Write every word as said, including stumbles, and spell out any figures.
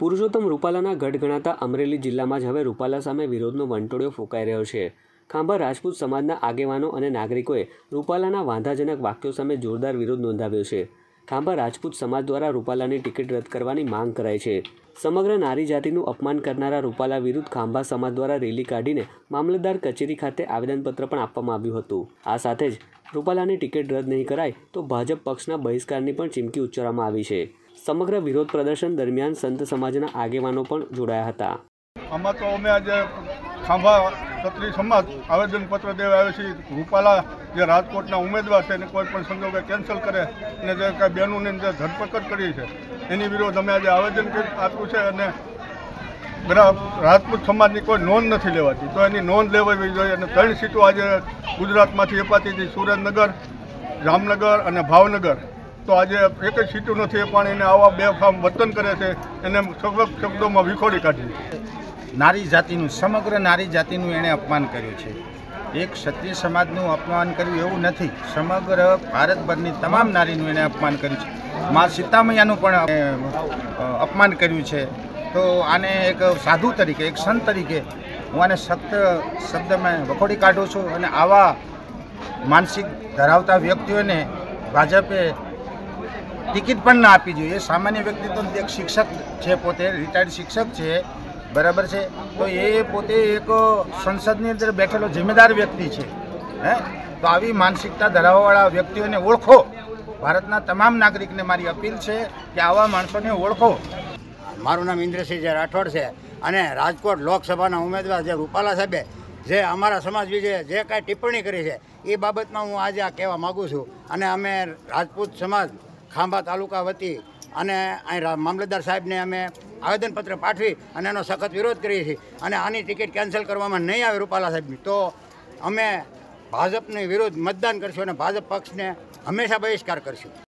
પુરુષોત્તમ રૂપાલાના ગઢ ગણાતા અમરેલી જિલ્લામાં જ હવે રૂપાલા સામે વિરોધનો વંટોળિયો ફૂંકાઈ રહ્યો છે। ખાંભા રાજપૂત સમાજના આગેવાનો અને નાગરિકોએ રૂપાલાના વાંધાજનક વાક્યો સામે જોરદાર વિરોધ નોંધાવ્યો છે। ખાંભા રાજપૂત સમાજ દ્વારા રૂપાલાની ટિકિટ રદ કરવાની માંગ કરાઈ છે। સમગ્ર નારી જાતિનું અપમાન કરનારા રૂપાલા વિરુદ્ધ ખાંભા સમાજ દ્વારા રેલી કાઢીને મામલતદાર કચેરી ખાતે આવેદનપત્ર પણ આપવામાં આવ્યું હતું। આ સાથે જ રૂપાલાની ટિકિટ રદ નહીં કરાય તો ભાજપ પક્ષના બહિષ્કારની પણ ચીમકી ઉચ્ચારવામાં આવી છે। સમગ્ર વિરોધ પ્રદર્શન દરમિયાન સંત સમાજના આગેવાનો પણ જોડાયા હતા। આમાં તો અમે આજે ખાંભા ક્ષત્રિય સમાજ આવેદનપત્ર દેવા આવ્યા છીએ। રૂપાલા જે રાજકોટના ઉમેદવાર છે એને કોઈ પણ સંજોગે કેન્સલ કરે અને જે કાંઈ બહેનોની જે ધરપકડ કરી છે એની વિરોધ અમે આજે આવેદન આપ્યું છે અને બધા રાજપૂત સમાજની કોઈ નોંધ નથી લેવાતી, તો એની નોંધ લેવી જોઈએ। અને ત્રણ સીટો આજે ગુજરાતમાંથી અપાતી હતી, સુરેન્દ્રનગર, જામનગર અને ભાવનગર, તો આજે એક જ સીટો નથી પણ એને આવા બે ફાર્મ વર્તન કરે છે, એને સખત શબ્દોમાં વિખોડી કાઢી। નારી જાતિનું સમગ્ર નારી જાતિનું એણે અપમાન કર્યું છે। એક ક્ષત્રિય સમાજનું અપમાન કર્યું એવું નથી, સમગ્ર ભારતભરની તમામ નારીનું એણે અપમાન કર્યું છે। મા સીતામૈયાનું પણ અપમાન કર્યું છે। તો આને એક સાધુ તરીકે, એક સંત તરીકે હું આને સખ્ત શબ્દમાં વખોડી કાઢું છું। અને આવા માનસિક ધરાવતા વ્યક્તિઓને ભાજપે ટિકિટ પણ ના આપવી જોઈએ। સામાન્ય વ્યક્તિ તો એક શિક્ષક છે, પોતે રિટાયર્ડ શિક્ષક છે, બરાબર છે, તો એ પોતે એક સંસદની અંદર બેઠેલો જિમ્મેદાર વ્યક્તિ છે। હે તો આવી માનસિકતા ધરાવવાવાળા વ્યક્તિઓને ઓળખો। ભારતના તમામ નાગરિકને મારી અપીલ છે કે આવા માણસોને ઓળખો। મારું નામ ઇન્દ્રસિંહ રાઠોડ છે અને રાજકોટ લોકસભાના ઉમેદવાર જે રૂપાલા સાહેબે જે અમારા સમાજ વિશે જે કાંઈ ટિપ્પણી કરી છે એ બાબતમાં હું આજે આ કહેવા માગું છું। અને અમે રાજપૂત સમાજ ખાંભા તાલુકા વતી અને અહીં મામલતદાર સાહેબને અમે આવેદનપત્ર પાઠવી અને એનો સખત વિરોધ કરીએ છીએ। અને આની ટિકિટ કેન્સલ કરવામાં નહીં આવે રૂપાલા સાહેબની તો અમે ભાજપની વિરુદ્ધ મતદાન કરશું અને ભાજપ પક્ષને હંમેશા બહિષ્કાર કરશું।